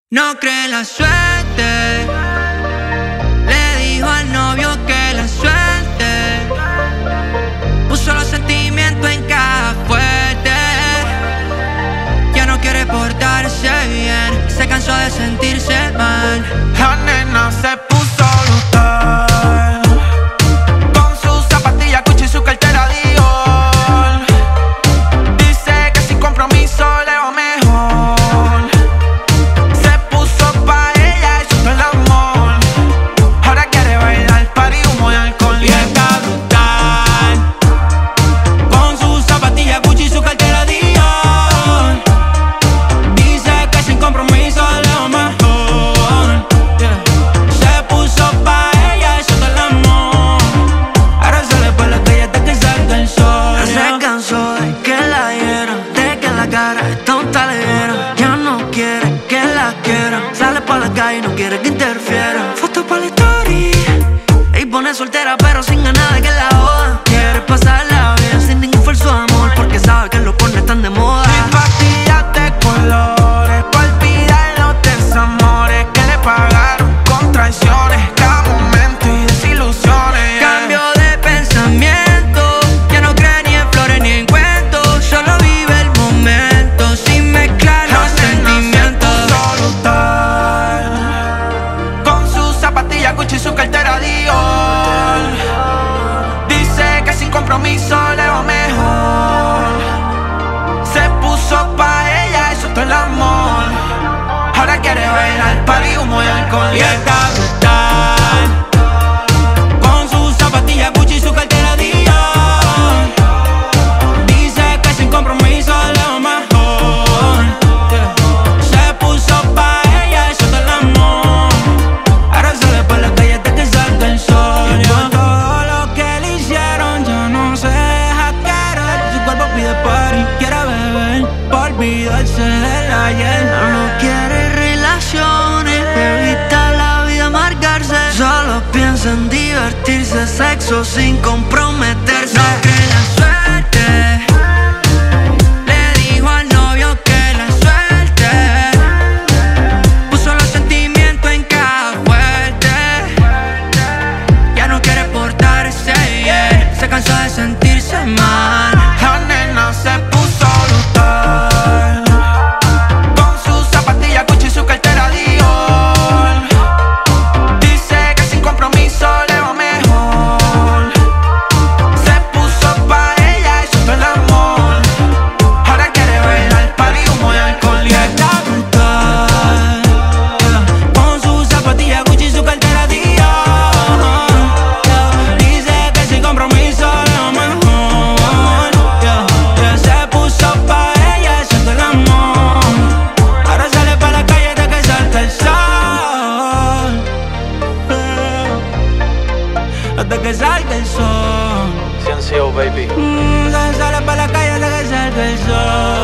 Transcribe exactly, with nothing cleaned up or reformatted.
No cree en la suerte, le dijo al novio que la suerte puso los sentimientos en caja fuerte. Ya no quiere portarse bien, se cansó de sentirse mal. La nena se puso brutal, con sus zapatillas Gucci y su cartera Dior. Dice que sin compromiso le va mejor. Se puso pa' ella y soltó el amor. Ahora quiere bailar, party, humo y alcohol. Y está brutal, con sus zapatillas Gucci y su cartera Dior. Dice que sin compromiso le va mejor. Tonta le dieron, ya no quiere que la quieran. Sale pa' la calle y no quiere que interfieran. Foto pa' la story y pone soltera pero sin ganas de que la jodan. Quiere pasarla bien sin ningún falso amor, porque sabe que los pornos están de moda. Y pastillas de colores pa' olvidar los desamores que le pagaron con traiciones, cada momento y desilusiones. Yeah. Cambio de pensamiento, ya no cree ni en flores ni en cuentos. Solo vive el momento sin mezclar los sentimientos. Con sus zapatillas Gucci y su cartera Dior. Dice que sin compromiso le va mejor. Se puso pa' ella y soltó el amor. Ahora quiere bailar, party, humo y alcohol. Y está brutal, con sus zapatillas Gucci y su cartera Dior. Dice que sin compromiso le va mejor. Se puso pa' ella y soltó el amor. Ahora sale pa' la calle hasta que salga el sol. Y por todo lo que le hicieron ya no se deja querer. Su cuerpo pide party, quiere beber pa' olvidarse del ayer. No quiere relaciones, evita la vida amargarse. Solo piensa en divertirse, sexo sin comprometerse. No cree en la suerte, le dijo al novio que la suerte puso los sentimientos en caja fuerte. Ya no quiere portarse bien, se cansó de sentirse mal. La nena se puso brutal, con sus zapatillas Gucci y su cartera Dior. Dice que sin compromiso le va mejor. Se puso pa' ella y soltó el amor. Ahora quiere bailar, party, humo y alcohol. Y está brutal, con sus zapatillas Gucci y su cartera Dior. Dice que sin compromiso le va mejor. Se puso pa' ella y soltó el amor. Ahora sale pa' la calle hasta que salga el sol. Hasta que salga el sol. Ciencio, baby. Mm, sale pa' la calle hasta que salga el sol.